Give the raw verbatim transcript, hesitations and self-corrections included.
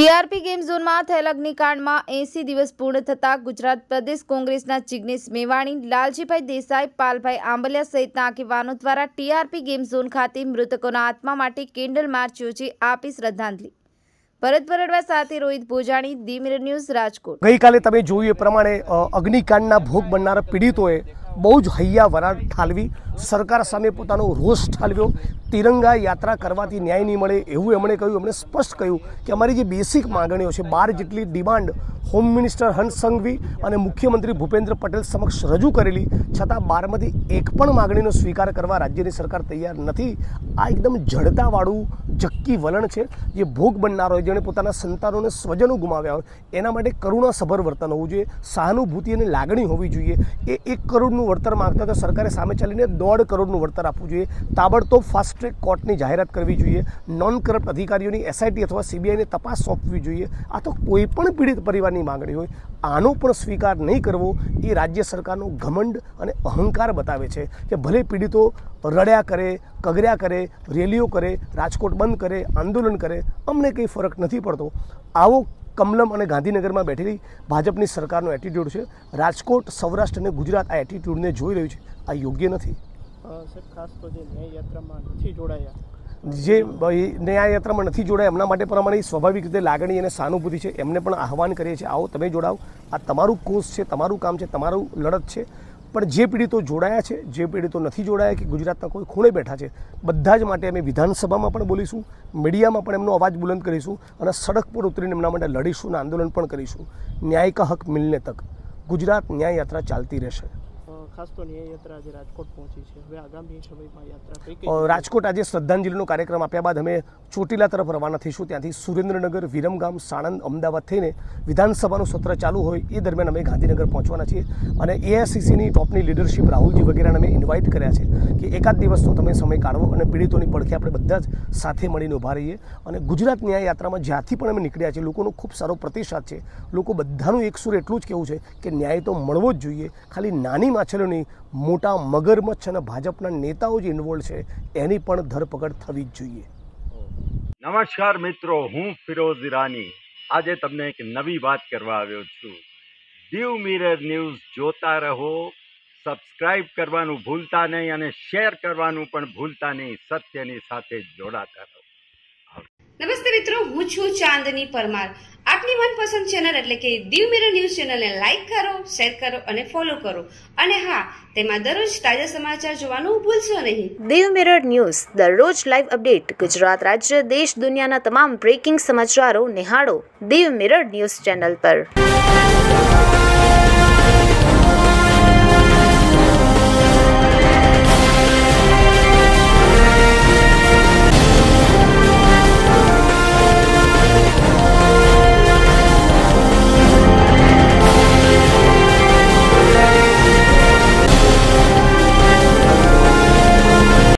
TRP game ઝોનમાં થયેલ અગ્નિકાંડમાં એંસી દિવસ પૂર્ણ થતાં ગુજરાત પ્રદેશ કોંગ્રેસના જિગ્નેશ મેવાણી, લાલજીભાઈ દેસાઈ, પાલભાઈ આંબલિયા સહિતના આગેવાનો દ્વારા ટીઆરપી ગેમ ઝોન ખાતે મૃતકોના આત્મા માટે કેન્ડલ માર્ચ યોજી આપી શ્રદ્ધાંજલિ। ભરત પરડવા સાથે Rohit Bhojani, the mirror news, Rajkot. ગઈકાલે તમે જોયું એ પ્રમાણે અગ્નિકાંડના ભોગ બનનારા પીડિતોએ બહુ જ હૈયા વરાળ ઠાલવી, સરકાર સામે પોતાનો રોષ ઠાલવ્યો। તિરંગા યાત્રા કરવાથી ન્યાય નહીં મળે એવું એમણે કહ્યું। એમણે સ્પષ્ટ કહ્યું કે અમારી જે બેસિક માગણીઓ છે, બાર જેટલી demand home minister Harsh Sanghavi અને મુખ્યમંત્રી ભૂપેન્દ્ર પટેલ સમક્ષ રજૂ કરેલી છતાં બારમાંથી એક પણ માગણીનો સ્વીકાર કરવા રાજ્યની સરકાર તૈયાર નથી। આ એકદમ જડતાવાળું જક્કી વલણ છે। જે ભોગ બનનારો હોય, જેણે પોતાના સંતાનોને સ્વજનો ગુમાવ્યા હોય, એના માટે કરુણાસભર વર્તન હોવું જોઈએ, સહાનુભૂતિ અને લાગણી હોવી જોઈએ। એ એક કરોડનું વળતર માંગતા તો સરકારે સામે ચાલીને દોઢ કરોડનું વળતર આપવું જોઈએ। તાબડતોબ ફાસ્ટ ટ્રેક કોર્ટની જાહેરાત કરવી જોઈએ। નોન કરપ્ટ અધિકારીઓની એસઆઈટી અથવા સીબીઆઈને તપાસ સોંપવી જોઈએ। આ તો કોઈ પણ પીડિત પરિવારની માગણી હોય, આનો પણ સ્વીકાર નહીં કરવો એ રાજ્ય સરકારનો ઘમંડ અને અહંકાર બતાવે છે કે ભલે પીડિતો રડ્યા કરે, કગર્યા કરે, રેલીઓ કરે, રાજકોટ બંધ કરે, આંદોલન કરે, અમને કંઈ ફરક નથી પડતો। આવો કમલમ અને ગાંધીનગરમાં બેઠેલી ભાજપની સરકારનો એટીટ્યૂડ છે। રાજકોટ, સૌરાષ્ટ્ર અને ગુજરાત આ એટીટ્યૂડને જોઈ રહ્યું છે। આ યોગ્ય નથી। ખાસ તો જે ન્યાય યાત્રામાં નથી જોડાયા જે ન્યાય યાત્રામાં નથી જોડાયા એમના માટે પણ અમારી સ્વાભાવિક રીતે લાગણી અને સહાનુભૂતિ છે। એમને પણ આહવાન કરીએ છીએ, આવો તમે જોડાઓ, આ તમારું કોષ છે, તમારું કામ છે, તમારું લડત છે। પણ જે પીડિતો જોડાયા છે, જે પીડિતો નથી જોડાયા કે ગુજરાતના કોઈ ખૂણે બેઠા છે, બધા જ માટે અમે વિધાનસભામાં પણ બોલીશું, મીડિયામાં પણ એમનો અવાજ બુલંદ કરીશું અને સડક પર ઉતરીને એમના માટે લડીશું અને આંદોલન પણ કરીશું। ન્યાય કા હક મિલને તક ગુજરાત ન્યાય યાત્રા ચાલતી રહેશે। ખાસ તો ન્યાય યાત્રા આજે રાજકોટ પહોંચી છે, હવે આગામી સમયમાં યાત્રા રાજકોટ આજે શ્રદ્ધાંજલિનો કાર્યક્રમ આપ્યા બાદ અમે ચોટીલા તરફ રવાના થઈશું। ત્યાંથી સુરેન્દ્રનગર, વિરમગામ, સાણંદ, અમદાવાદ થઈને વિધાનસભાનું સત્ર ચાલુ હોય એ દરમિયાન અમે ગાંધીનગર પહોંચવાના છીએ અને એઆઈસીસીની ટોપની લીડરશીપ રાહુલજી વગેરેને અમે ઇન્વાઇટ કર્યા છે કે એકાદ દિવસનો તમે સમય કાઢવો અને પીડિતોની પડખે આપણે બધા જ સાથે મળીને ઊભા રહીએ। અને ગુજરાત ન્યાય યાત્રામાં જ્યાંથી પણ અમે નીકળ્યા છીએ, લોકોનો ખૂબ સારો પ્રતિસાદ છે। લોકો બધાનું એક સુર એટલું જ કહેવું છે કે ન્યાય તો મળવો જ જોઈએ, ખાલી નાની માછલીઓ મોટા મગરમચ્છ અને ભાજપના નેતાઓ જે ઇન્વોલ્વ છે એની પણ ધરપકડ થવી જ જોઈએ। નમસ્કાર મિત્રો, હું ફિરોઝ ઈરાની આજે તમને એક નવી વાત કરવા આવ્યો છું। દીવ મિરર ન્યૂઝ જોતા રહો, સબસ્ક્રાઇબ કરવાનું ભૂલતા નહીં અને શેર કરવાનું પણ ભૂલતા નહીં। સત્યની સાથે જોડાતા રહો। નમસ્તે મિત્રો, હું છું ચાંદની પરમાર। આપની મનપસંદ ચેનલ એટલે કે દીવ મિરર ન્યૂઝ ચેનલને લાઈક કરો, શેર કરો અને ફોલો કરો અને હા, તેમાં દરરોજ તાજા સમાચાર જોવાનું ભૂલશો નહીં। દીવ મિરર ન્યૂઝ દરરોજ લાઈવ અપડેટ, ગુજરાત રાજ્ય, દેશ દુનિયાના તમામ બ્રેકિંગ સમાચારો નિહાળો દીવ મિરર ન્યૂઝ ચેનલ પર।